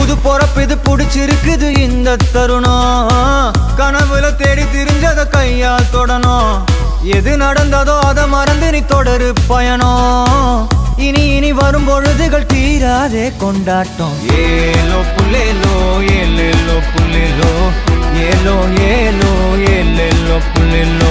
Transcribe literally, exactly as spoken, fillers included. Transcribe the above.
புது பொறப்பு இது புடிச்சிருக்குது இந்த தருணம் கனவுல தேடி திரிஞ்சத கையால் தொடணும் எது நடந்ததோ அதை மறந்து நீ தொடரு பயணம் இனி இனி வரும் பொழுதுகள் தீராதே கொண்டாட்டம் ஏலோ புல்லேலோ ஏலேலோ புல்லேலோ ஏலோ ஏலோ ஏலேலோ புல்லேலோ